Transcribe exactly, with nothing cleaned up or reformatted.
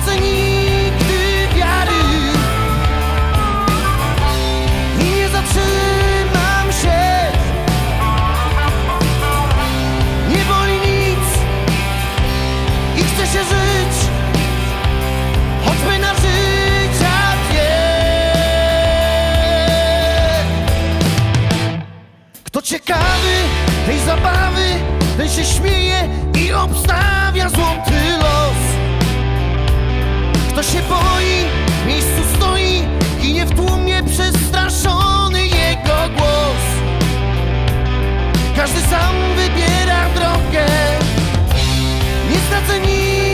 stracę nigdy wiary i nie zatrzymam się. Nie boli nic i chce się żyć, choćby na życia dwie. Kto ciekawy tej zabawy, ten się śmieje i obstawia złoty los. Kto się boi, w miejscu stoi, ginie w tłumie przestraszony jego głos. Każdy sam wybiera drogę, nie stracę nic.